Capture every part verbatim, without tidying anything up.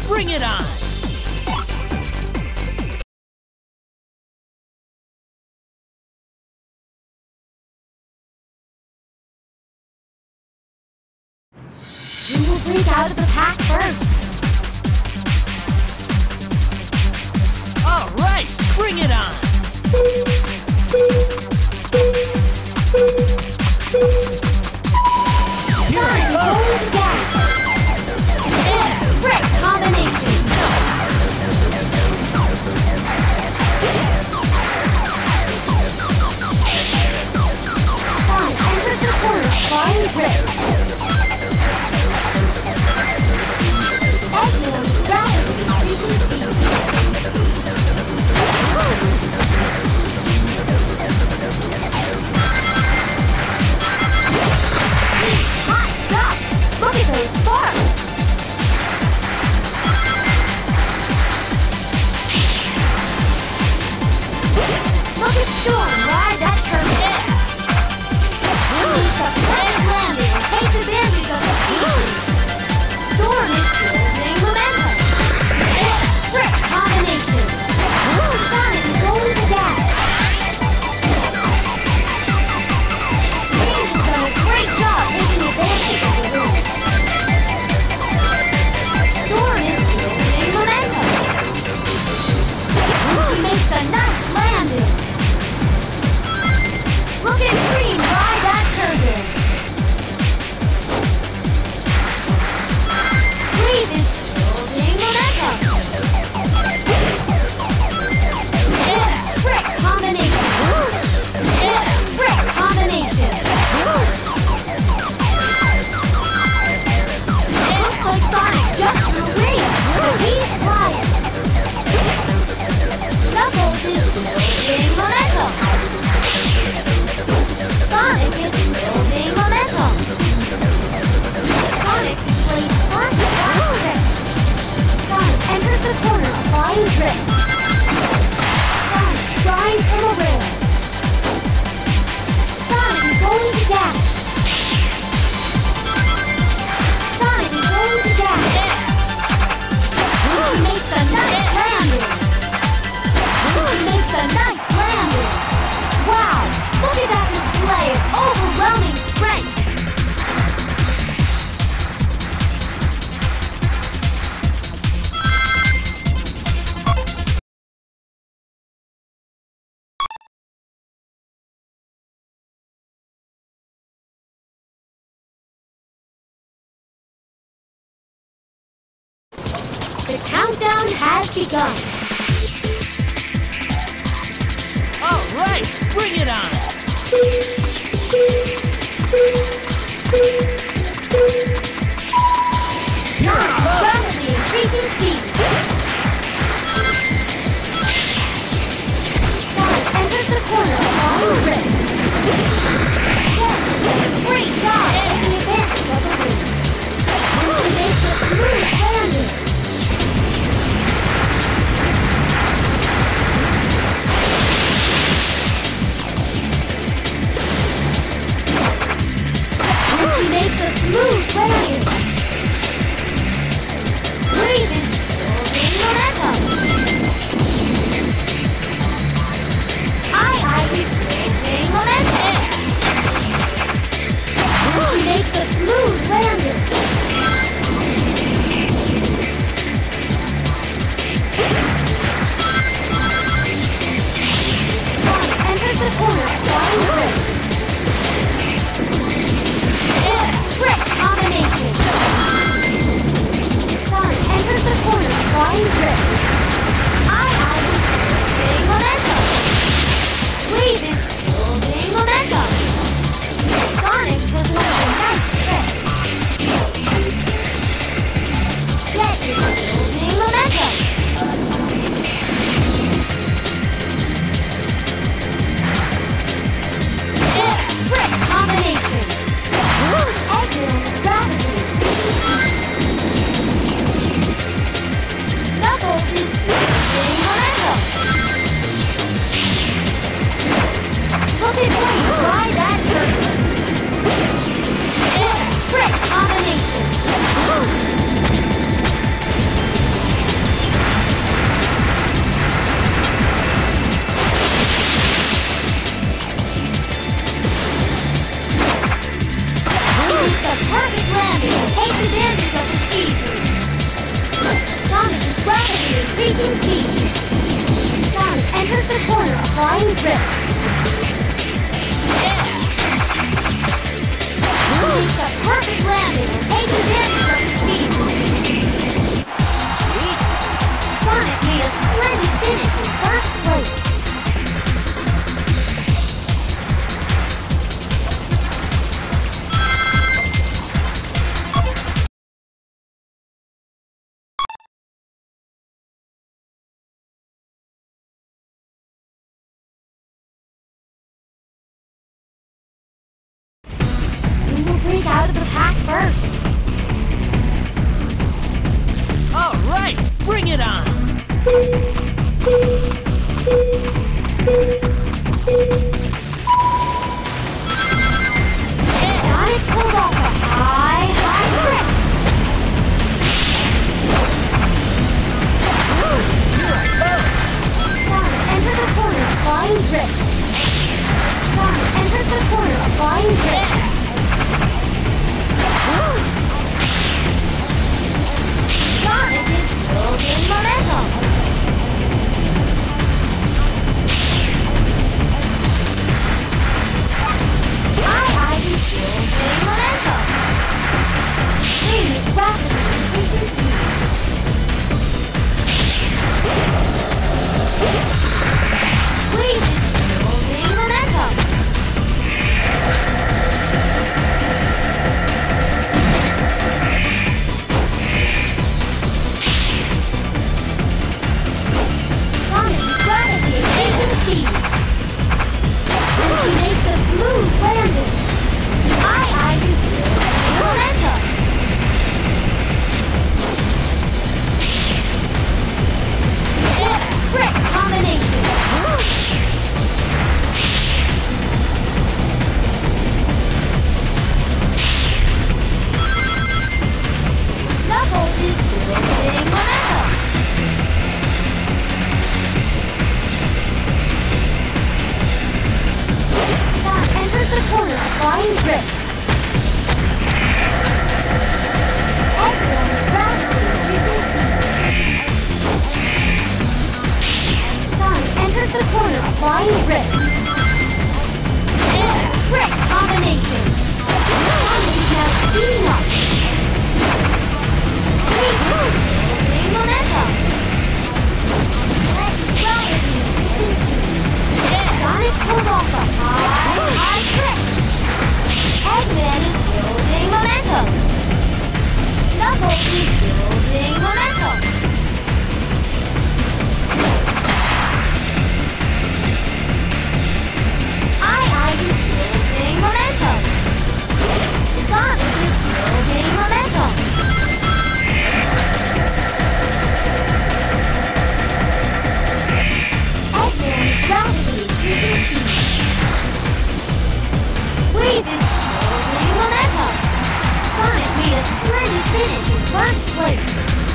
bring it on! You will break out of the pack first. All right, bring it on! Sonic goes gas. Yeah, brick combination. Sonic enters the corner, flying brick. Eggman rapidly increasing speed. Hot stuff! Look at those sparks! Look at Storm ride that turbine. You need to plan landing and take advantage of the speed. Storm is building momentum. Brick combination. Sonic is going to gas. James has done a great job taking advantage of the room. Storm is building momentum. He makes a nice landing. Look at Green ride that turbine. Green is building momentum. Yeah, brick combination. Yeah, brick combination. Looks like Sonic just threw race. He's flying. Knuckles is building momentum. Sonic is building momentum. Sonic displays classic flying trick. Sonic enters the corner, flying trick. Sonic flying from a rail. Sonic is going to gas. Sonic is going to gas. He makes a nice landing. He makes a nice landing. Wow! Look at that display of overwhelming strength. The countdown has begun. All right, bring it on! Sonic rapidly increasing speed. Sonic enters the corner, flying brick. Yes, did a great job taking advantage of the wind. He makes a smooth landing. He makes attack first. All right, bring it on. Sonic pulled off a high, high grip. Sonic entered the corner, flying grip. Sonic entered the corner, flying grip. Sonic is building momentum. I is building momentum. Green is rapidly increasing speed. Green is building momentum. Sonic is rapidly increasing speed. And she makes a smooth landing. I is building momentum. What a trick combination. Knuckles is building momentum. Sonic enters the corner, flying grip. Everyone is rapidly increasing speed. Sonic enters the corner, flying grip. What a trick combination. Sonic is now speeding up. Green is building momentum. Rapidly increasing speed. Sonic pulled off a high, high trick. Eggman is building momentum. Knuckles is building momentum. I is building momentum. Sonic is building momentum. Eggman is rapidly increasing speed. Wave is building momentum. Sonic made a splendid finish in first place.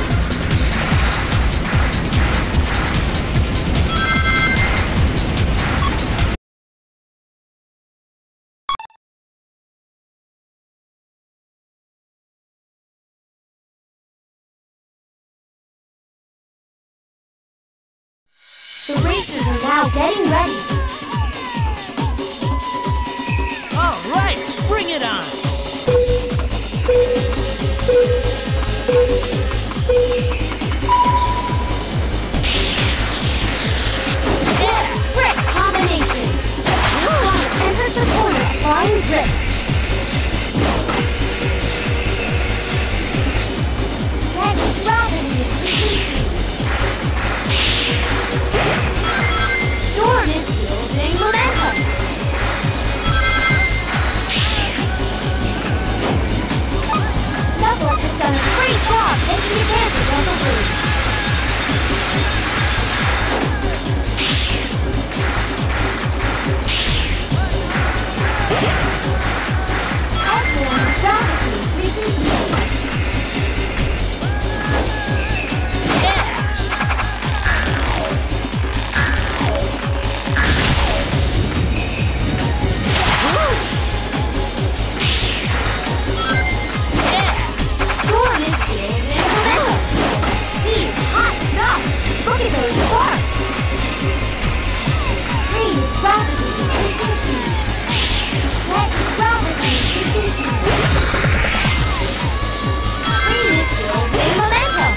The racers are now getting ready. All right, bring it on. What a trick combination. Sonic enters the corner, flying grip. Red is rapidly increasing speed. Storm is building momentum. Knuckles has done a great job taking advantage of the lead. Everyone is rapidly increasing speed. Storm is building momentum. He's hot stuff. Look at those sparks. Green is rapidly increasing speed. Red is rapidly increasing speed. Green is building momentum.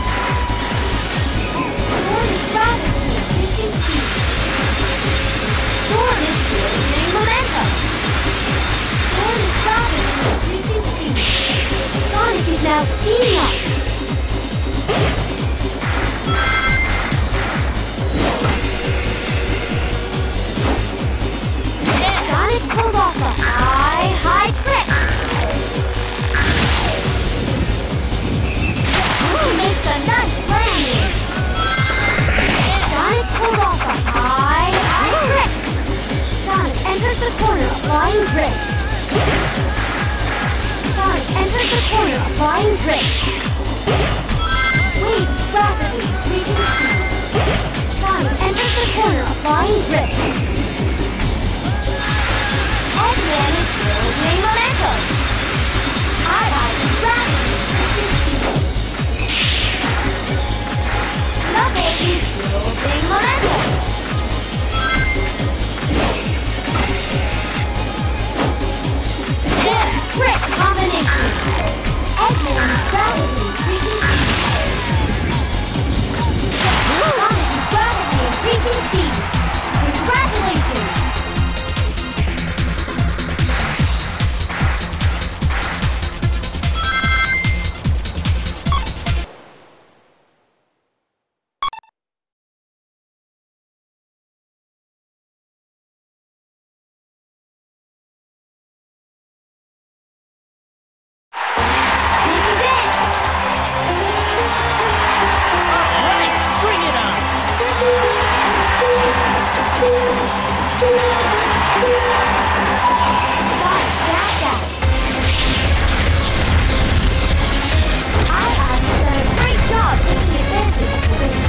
Storm is rapidly increasing speed. Storm is building momentum. Storm is rapidly increasing speed. Sonic is now speeding up. Sonic pulled off a high, high trick. drift. Wave rapidly increasing speed. Sonic enters the corner, applying drift. Eggman is building momentum. I-Eye is rapidly increasing speed. Knuckles is building momentum. There's trick combination. Eggman is rapidly increasing speed. Sonic is rapidly increasing speed. Congratulations! This is it! All right, bring it on. Sonic dash out. I-Eye has done a great job taking advantage of the wind.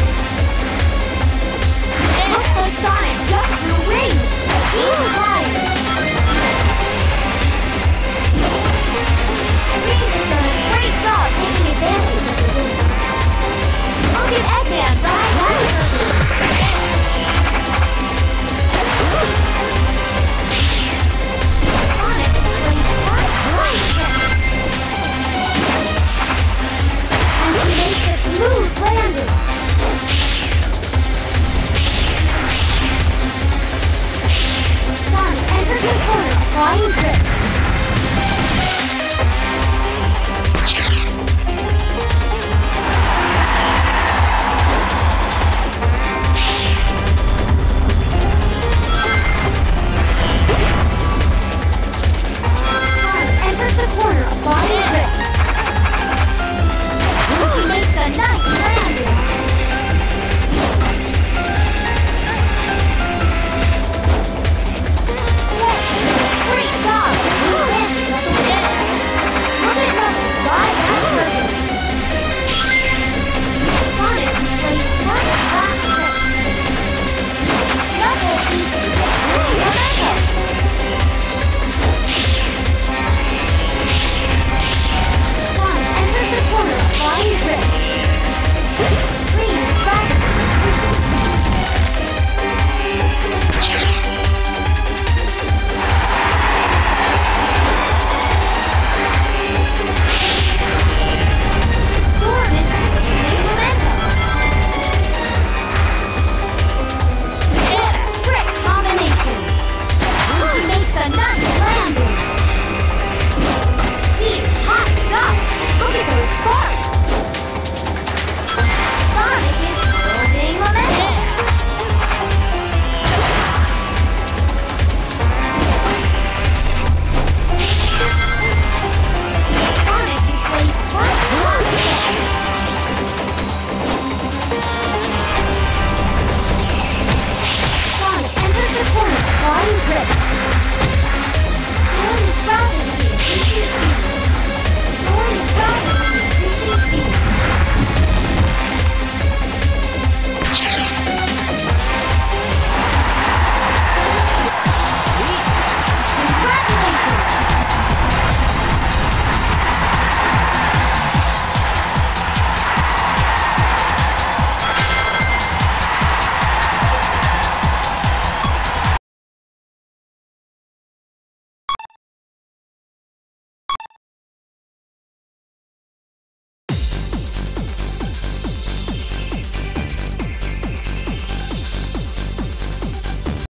Looks like Sonic just drew wings. He's tired. Green has done a great job taking advantage of the wind. Look at Eggman right now. Sonic is playing five great tricks. And he makes a smooth landing. Sonic enters the corner, applying drift.